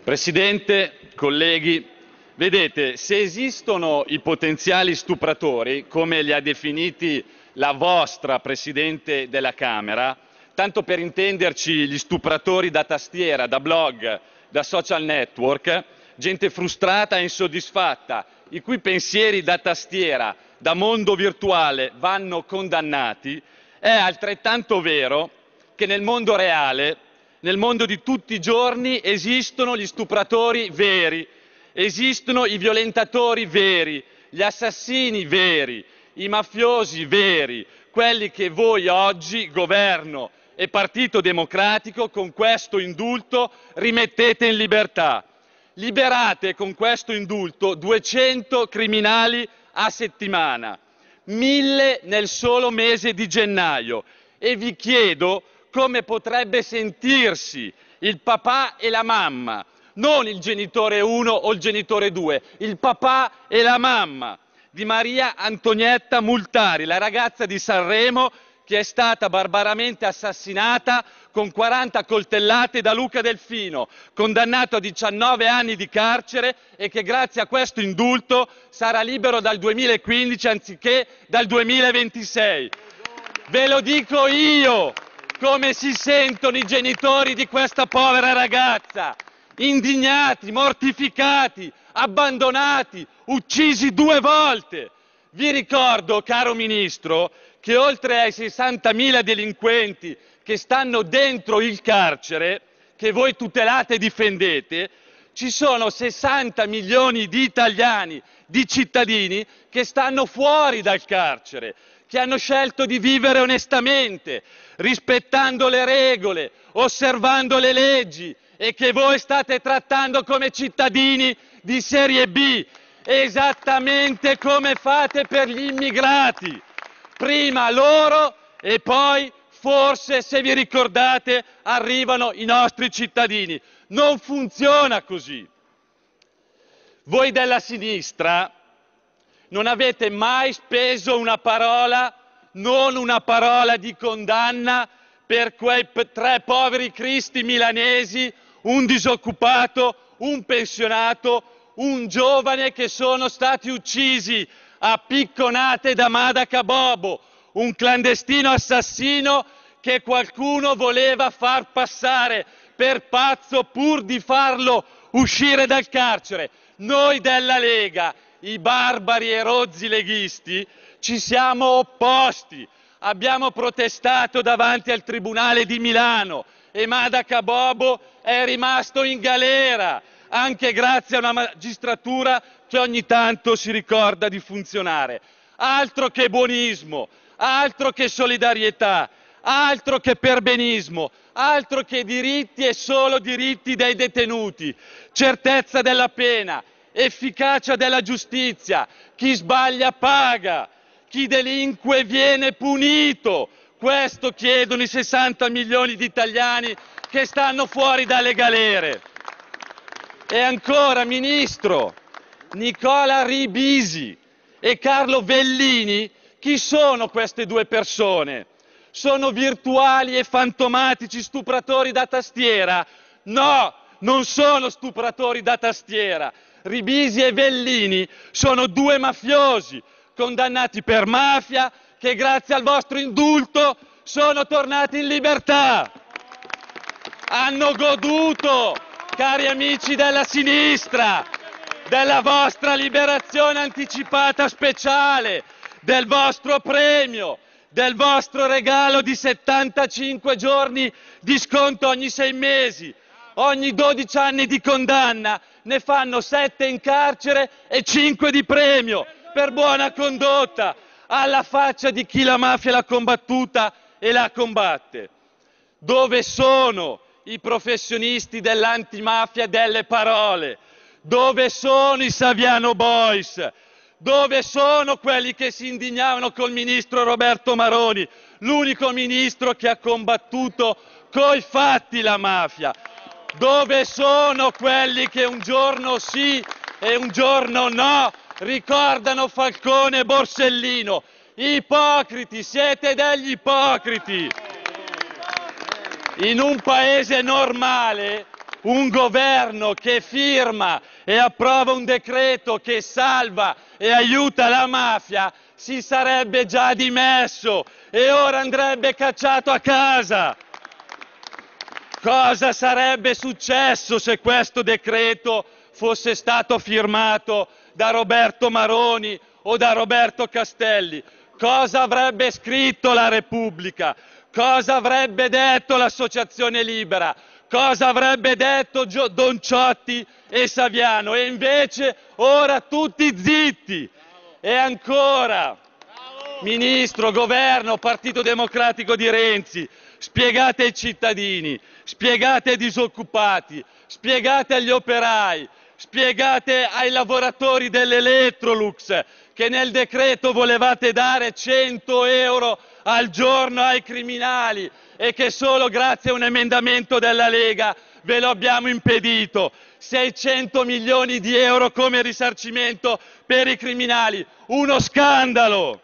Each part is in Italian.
Presidente, colleghi, vedete, se esistono i potenziali stupratori, come li ha definiti la vostra Presidente della Camera, tanto per intenderci gli stupratori da tastiera, da blog, da social network, gente frustrata e insoddisfatta, i cui pensieri da tastiera, da mondo virtuale vanno condannati, è altrettanto vero che nel mondo reale, nel mondo di tutti i giorni, esistono gli stupratori veri, esistono i violentatori veri, gli assassini veri, i mafiosi veri, quelli che voi oggi, Governo e Partito Democratico, con questo indulto rimettete in libertà. Liberate con questo indulto 200 criminali a settimana, 1000 nel solo mese di gennaio, e vi chiedo come potrebbe sentirsi il papà e la mamma, non il genitore 1 o il genitore 2, il papà e la mamma di Maria Antonietta Multari, la ragazza di Sanremo che è stata barbaramente assassinata con 40 coltellate da Luca Delfino, condannato a 19 anni di carcere e che grazie a questo indulto sarà libero dal 2015 anziché dal 2026. Ve lo dico io come si sentono i genitori di questa povera ragazza, indignati, mortificati, abbandonati, uccisi 2 volte. Vi ricordo, caro Ministro, che oltre ai 60.000 delinquenti che stanno dentro il carcere, che voi tutelate e difendete, ci sono 60 milioni di italiani, di cittadini, che stanno fuori dal carcere, che hanno scelto di vivere onestamente, rispettando le regole, osservando le leggi, e che voi state trattando come cittadini di serie B, esattamente come fate per gli immigrati. Prima loro e poi, forse, se vi ricordate, arrivano i nostri cittadini. Non funziona così. Voi della sinistra non avete mai speso una parola, non una parola di condanna per quei 3 poveri cristi milanesi, un disoccupato, un pensionato, un giovane che sono stati uccisi a picconate da Madaca Bobo, un clandestino assassino che qualcuno voleva far passare per pazzo pur di farlo uscire dal carcere. Noi della Lega, i barbari e rozzi leghisti, ci siamo opposti, abbiamo protestato davanti al Tribunale di Milano e Madaca Bobo è rimasto in galera, anche grazie a una magistratura che ogni tanto si ricorda di funzionare. Altro che buonismo, altro che solidarietà, altro che perbenismo, altro che diritti e solo diritti dei detenuti, certezza della pena, efficacia della giustizia, chi sbaglia paga, chi delinque viene punito. Questo chiedono i 60 milioni di italiani che stanno fuori dalle galere. E ancora, Ministro, Nicola Ribisi e Carlo Vellini, chi sono queste 2 persone? Sono virtuali e fantomatici stupratori da tastiera? No, non sono stupratori da tastiera. Ribisi e Vellini sono 2 mafiosi condannati per mafia che grazie al vostro indulto sono tornati in libertà. Hanno goduto, cari amici della sinistra, della vostra liberazione anticipata speciale, del vostro premio, del vostro regalo di 75 giorni di sconto ogni 6 mesi. Ogni 12 anni di condanna ne fanno 7 in carcere e 5 di premio per buona condotta, alla faccia di chi la mafia l'ha combattuta e la combatte. Dove sono i professionisti dell'antimafia delle parole? Dove sono i Saviano Boys? Dove sono quelli che si indignavano col ministro Roberto Maroni, l'unico ministro che ha combattuto coi fatti la mafia? Dove sono quelli che un giorno sì e un giorno no ricordano Falcone e Borsellino? Ipocriti, siete degli ipocriti! In un paese normale Un governo che firma e approva un decreto che salva e aiuta la mafia si sarebbe già dimesso e ora andrebbe cacciato a casa. Cosa sarebbe successo se questo decreto fosse stato firmato da Roberto Maroni o da Roberto Castelli? Cosa avrebbe scritto la Repubblica? Cosa avrebbe detto l'Associazione Libera? Cosa avrebbe detto Don Ciotti e Saviano? E invece ora tutti zitti. E ancora, Ministro, Governo, Partito Democratico di Renzi, spiegate ai cittadini, spiegate ai disoccupati, spiegate agli operai, spiegate ai lavoratori dell'Electrolux che nel decreto volevate dare 100 euro al giorno ai criminali e che solo grazie a un emendamento della Lega ve lo abbiamo impedito. 600 milioni di euro come risarcimento per i criminali, uno scandalo!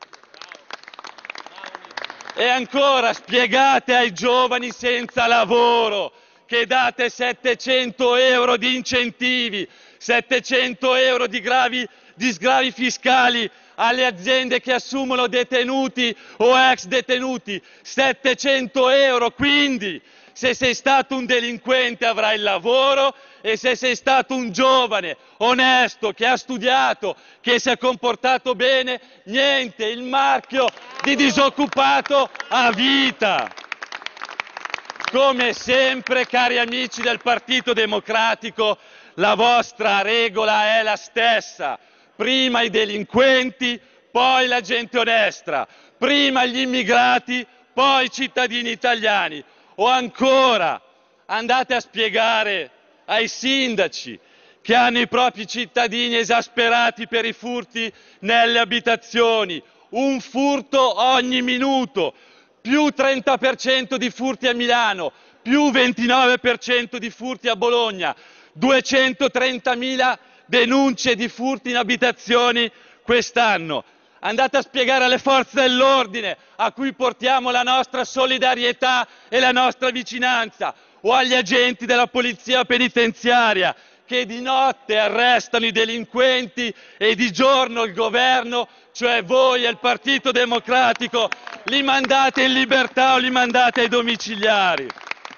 E ancora spiegate ai giovani senza lavoro che date 700 euro di incentivi, 700 euro di sgravi fiscali alle aziende che assumono detenuti o ex detenuti, 700 euro, quindi se sei stato un delinquente avrai il lavoro e se sei stato un giovane onesto che ha studiato, che si è comportato bene, niente, il marchio di disoccupato a vita. Come sempre, cari amici del Partito Democratico, la vostra regola è la stessa. Prima i delinquenti, poi la gente onesta. Prima gli immigrati, poi i cittadini italiani. O ancora, andate a spiegare ai sindaci che hanno i propri cittadini esasperati per i furti nelle abitazioni. Un furto ogni minuto. Più 30% di furti a Milano, più 29% di furti a Bologna, 230.000 denunce di furti in abitazioni quest'anno. Andate a spiegare alle forze dell'ordine, a cui portiamo la nostra solidarietà e la nostra vicinanza, o agli agenti della polizia penitenziaria, che di notte arrestano i delinquenti e di giorno il governo, cioè voi e il Partito Democratico, li mandate in libertà o li mandate ai domiciliari.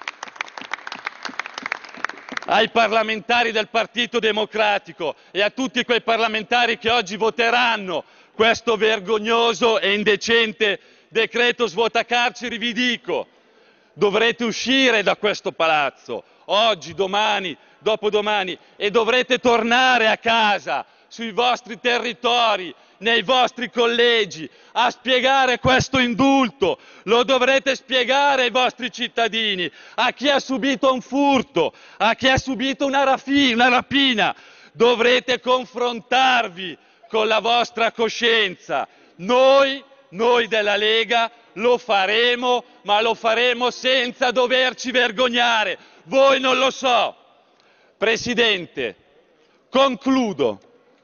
Ai parlamentari del Partito Democratico e a tutti quei parlamentari che oggi voteranno questo vergognoso e indecente decreto svuotacarceri, vi dico: dovrete uscire da questo palazzo, oggi, domani, dopodomani, e dovrete tornare a casa, sui vostri territori, nei vostri collegi, a spiegare questo indulto. Lo dovrete spiegare ai vostri cittadini, a chi ha subito un furto, a chi ha subito una rapina. Dovrete confrontarvi con la vostra coscienza. Noi della Lega lo faremo, ma lo faremo senza doverci vergognare. Voi non lo so. Presidente, concludo.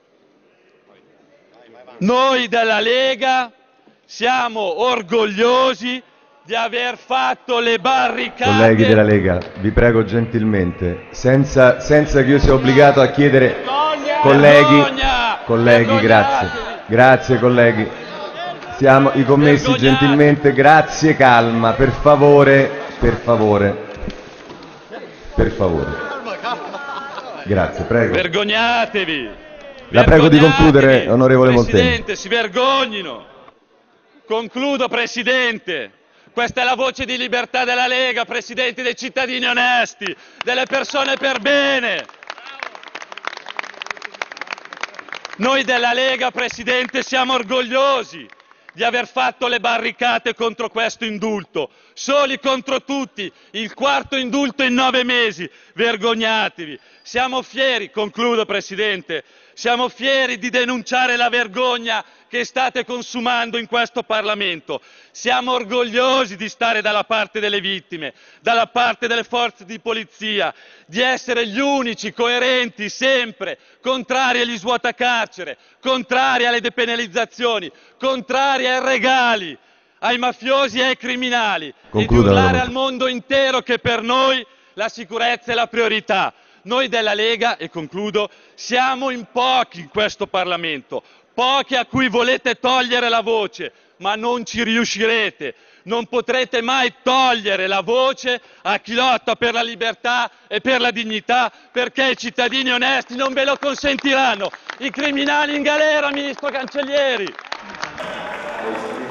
Noi della Lega siamo orgogliosi di aver fatto le barricate. Colleghi della Lega, vi prego gentilmente, senza che io sia obbligato a chiedere. Colleghi, grazie. Grazie colleghi. Siamo i commessi gentilmente, grazie, calma, per favore. Grazie, prego. Vergognatevi. La prego di concludere, onorevole Molteni. Presidente, si vergognino. Concludo, Presidente. Questa è la voce di libertà della Lega, Presidente, dei cittadini onesti, delle persone per bene. Noi della Lega, Presidente, siamo orgogliosi di aver fatto le barricate contro questo indulto, soli contro tutti, il quarto indulto in 9 mesi, vergognatevi. Siamo fieri, concludo Presidente, siamo fieri di denunciare la vergogna che state consumando in questo Parlamento. Siamo orgogliosi di stare dalla parte delle vittime, dalla parte delle forze di polizia, di essere gli unici coerenti sempre, contrari agli svuotacarcere, contrari alle depenalizzazioni, contrari ai regali, ai mafiosi e ai criminali, e di urlare al mondo intero che per noi la sicurezza è la priorità. Noi della Lega, e concludo, siamo in pochi in questo Parlamento, pochi a cui volete togliere la voce, ma non ci riuscirete. Non potrete mai togliere la voce a chi lotta per la libertà e per la dignità, perché i cittadini onesti non ve lo consentiranno. I criminali in galera, ministro Cancellieri!